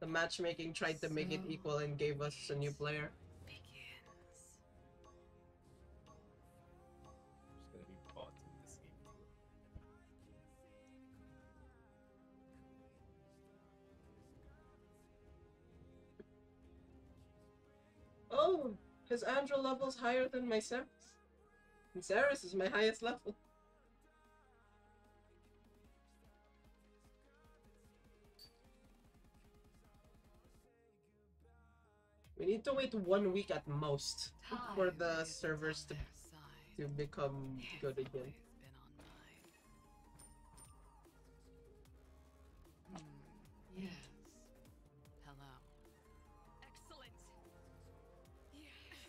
The matchmaking tried to make it equal and gave us a new player. Begins. There's gonna be bots in this game too. Oh, his Andrew level's higher than my Ceres. And Ceres is my highest level. We need to wait 1 week at most for the servers to become good again. Yes. Hello. Excellent. Yes.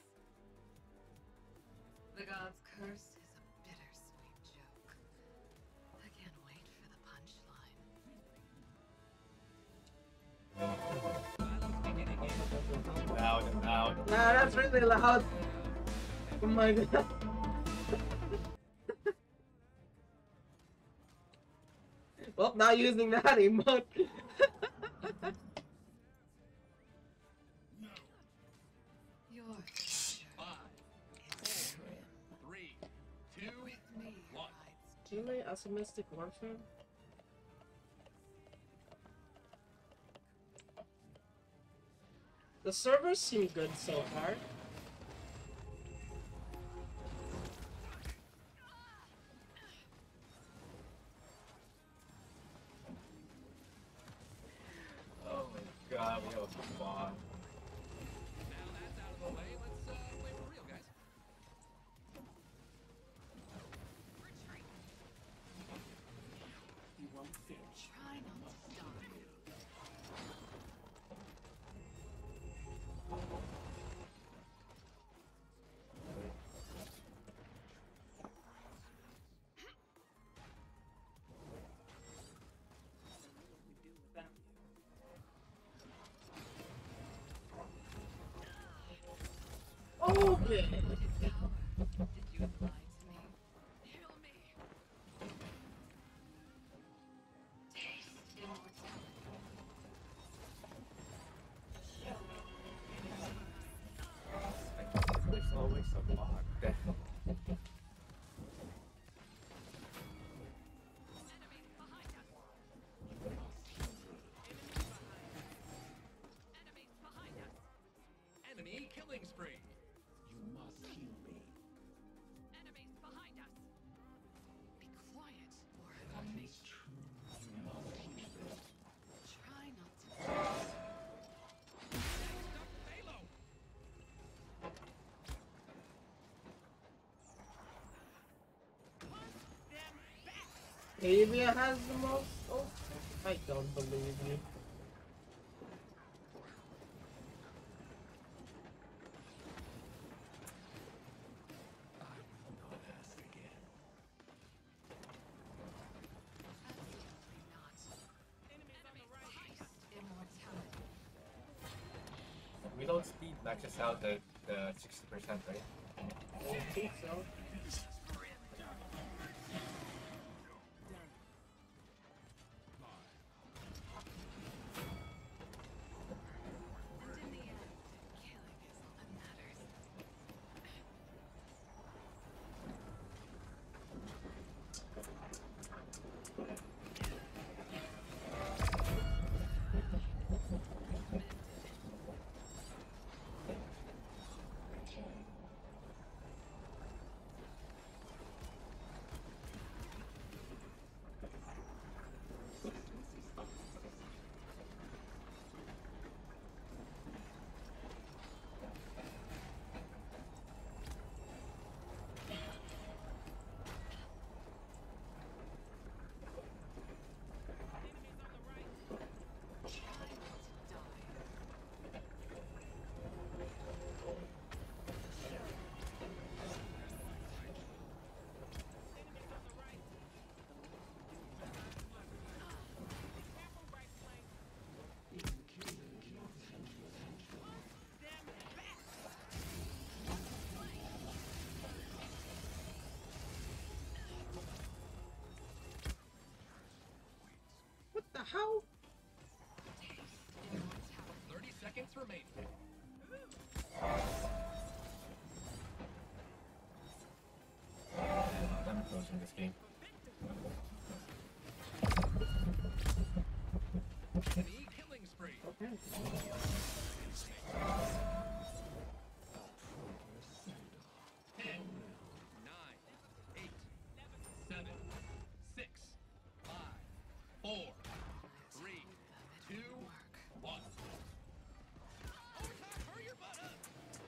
The god's curse is a bittersweet joke. I can't wait for the punchline. Loud and loud. Nah, that's really loud. Oh my god. Well, not using that emote. Your future 5, 4, 3, 2, with me 1. Do you like Asymmetric Warfare? The servers seem good so far. Oh my god, we have a bot. Now that's out of the way, let's play for real, guys. Retreat. You won't finish. try not to die. We do without you. Okay. Power. Did you lie to me? Heal me. Taste immortality. There's always a bot. Enemies behind us. Enemies behind us. Enemy killing spree. You must heal me. Enemies behind us. Be quiet, or I That will make is true. You must heal me. try not to die. Stop Halo. Avia has the most. Oh, I don't believe you. I will not ask again. Absolutely not. Taste immortality. Reload speed maxes out at 60%, right? I think so. And in the end, killing is all that matters. Try not to die. What the hell? Taste immortality. minutes remaining. I'm closing this game. Enemy killing spree. Okay. 10, 9, 8, 7, 6, 5, 4, 3, 2, 1. Overtime, hurry your butt up!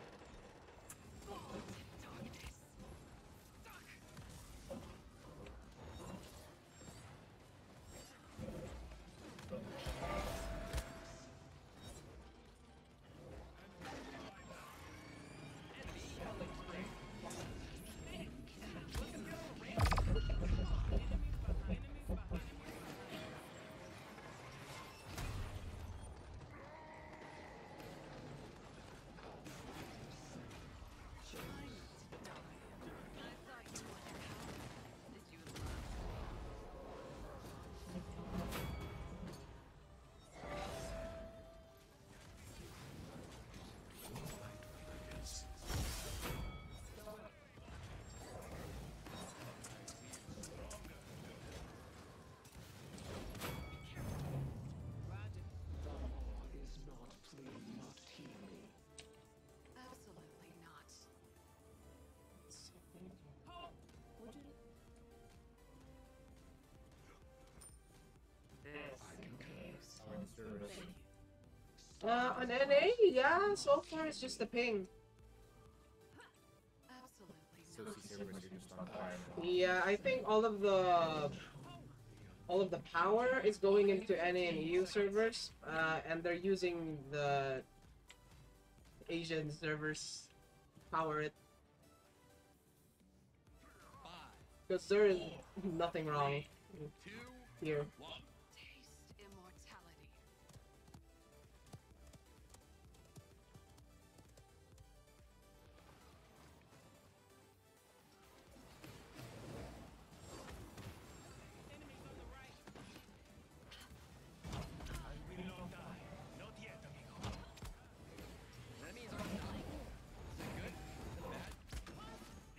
Is not please not heal me. Absolutely not. On NA, yeah, so far it's just the ping. Absolutely So not. servers are just on fire. Yeah, I think all of the power is going into NA and EU servers, and they're using the Asian servers to power it. 5, Because there is nothing wrong 2, here. 1. Taste immortality. Enemies are dying. Is it good? Is it bad?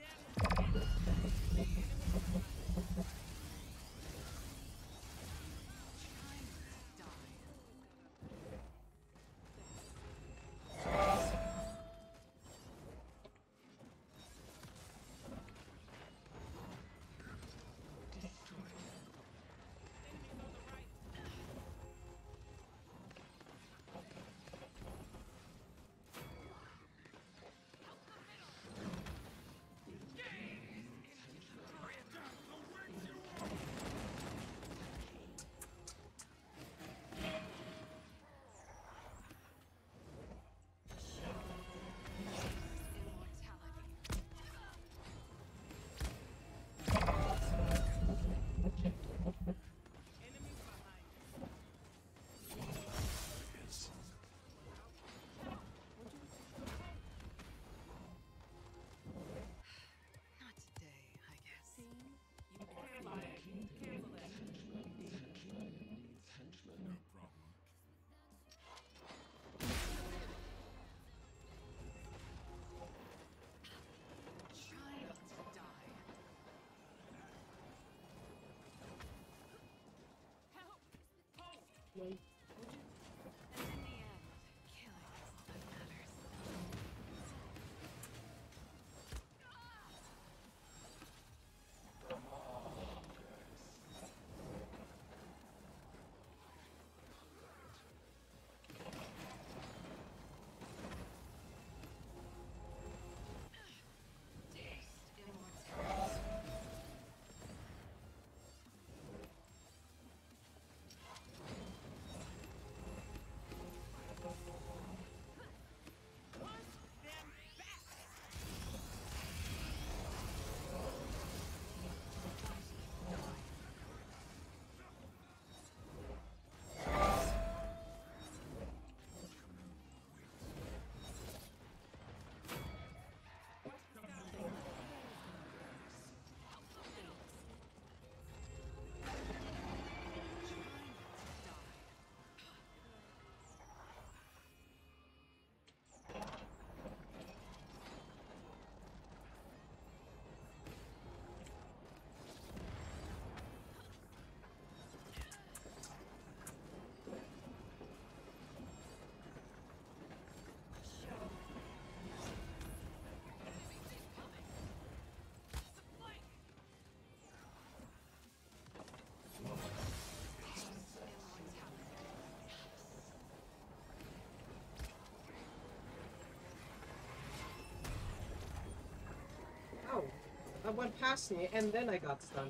went past me and then I got stunned.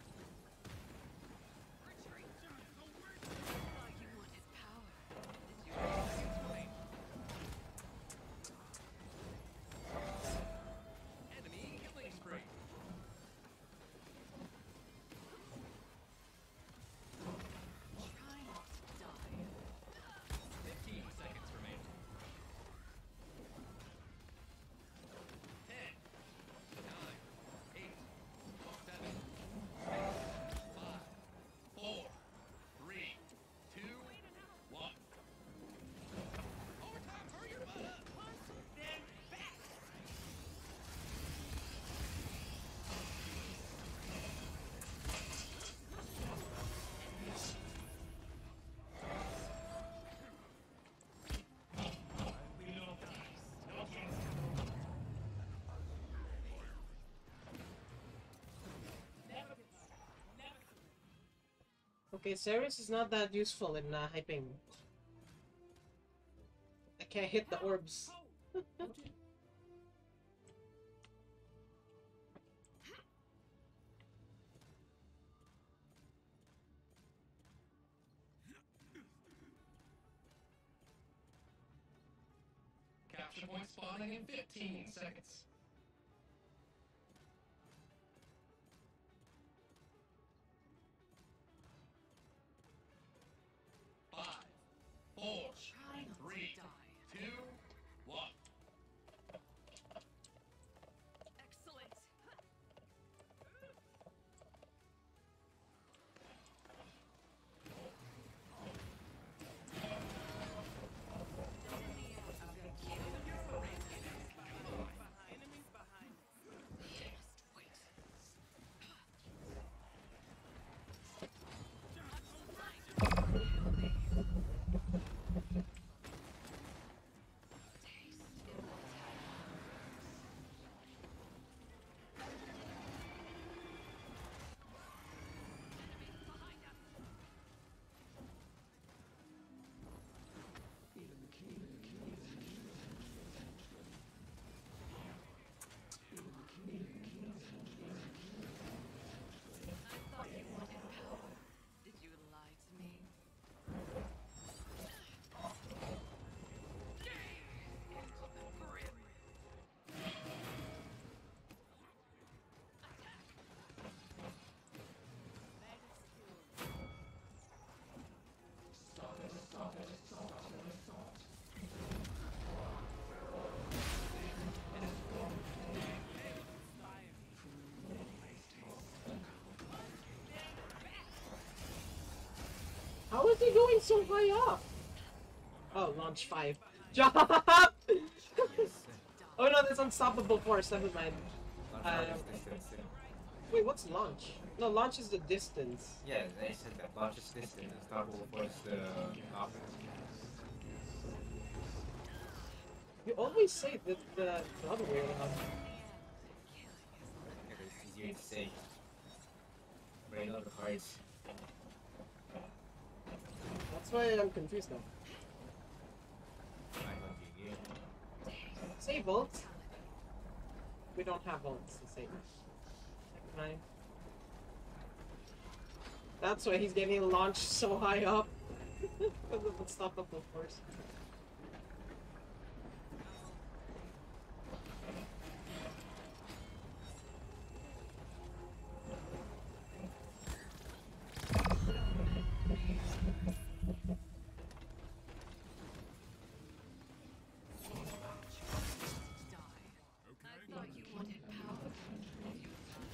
Thought you wanted power. Did you? Seconds remain. Enemy killing spree. Try not to die. 15 seconds remain. 10, 9, 8, 7, 6, 5, 4, 3, 2, 1. Overtime, hurry your butt up. Then back. Okay, Ceres is not that useful in hyping. I can't hit the orbs. Capture point spawning in 15 seconds. Five, four, Try not three, to die. 2, 1. Excellent. Just wait. Taste immortality. Enemies behind us. Even the king. Even the king. I thought you wanted power. Did you lie to me? Into the grim. How is he going so high up? Oh, launch 5. Drop! Yes. Oh no, there's unstoppable force, never mind. Launch is distance. Wait, what's launch? No, launch is the distance. Yeah, they said that launch is distance. Unstoppable force the offense. You always say that the other way around. Yeah, it's easier to say. But I know the cards. That's why I'm confused now. I love you, yeah. Say volts. We don't have volts to say. Right. That's why he's getting launched so high up. Because of unstoppable force. I thought you wanted power. Did you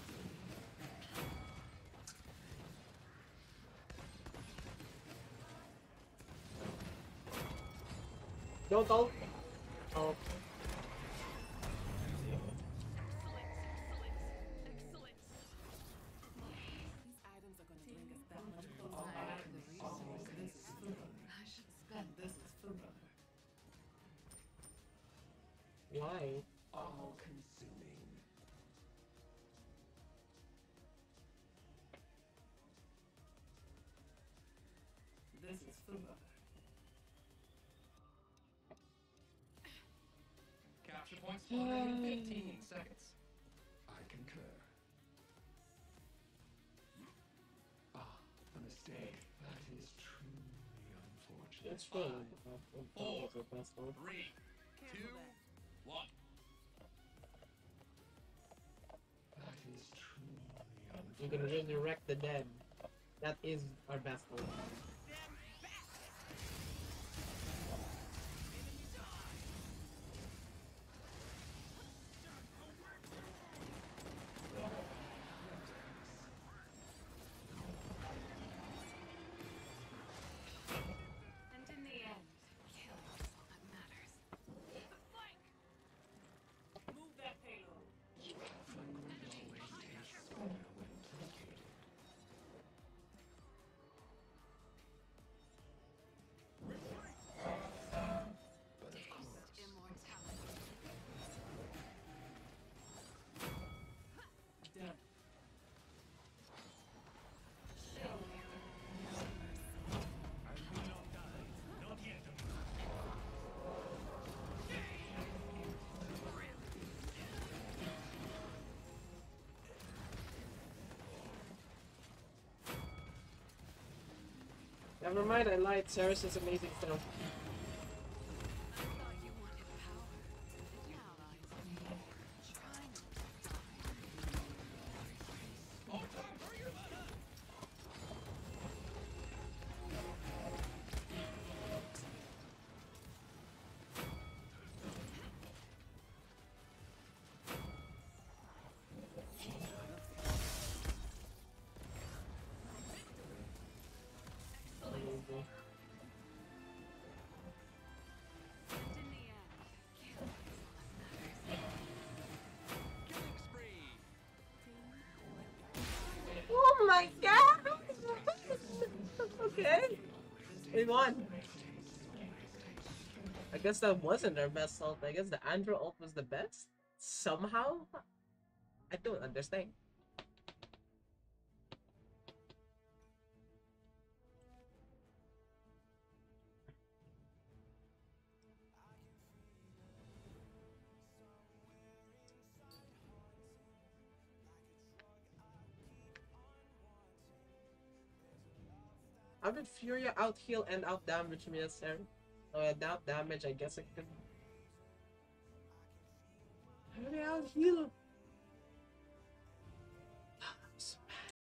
Don't ult. Oh. Excellent. These items are going to bring us that much I closer. have the resources. I should spend This is forever. Why? All consuming. This is forever. Capture point spawning in 15 seconds. I concur. It's fun. Four. It's a best ult. 3, 2, 1. That is truly You can resurrect the dead. That is our best ult. And in the end, killing is all that matters. Move that payload. Taste immortality. Done. Never mind, I lied. Ceres is amazing still. I thought you wanted power. Allies need. Try not to die. Amazing. And in the end, killing is all that matters. Killing spree. Oh my god! Okay. We won. I guess that wasn't our best ult. I guess the Andrew ult was the best? Somehow? I don't understand. How did Furia out heal and out damage me as Sarah? Oh, out damage, I guess I could. How did I out heal?